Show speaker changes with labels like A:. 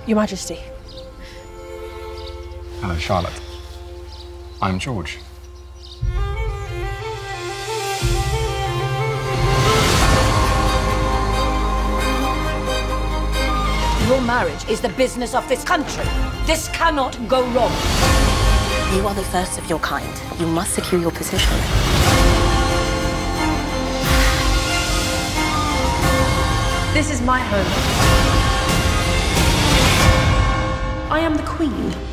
A: Your Majesty.
B: Hello, Charlotte. I'm George.
C: Your marriage is the business of this country. This cannot go wrong.
D: You are the first of your kind. You must secure your position.
A: This is my home. I am the Queen.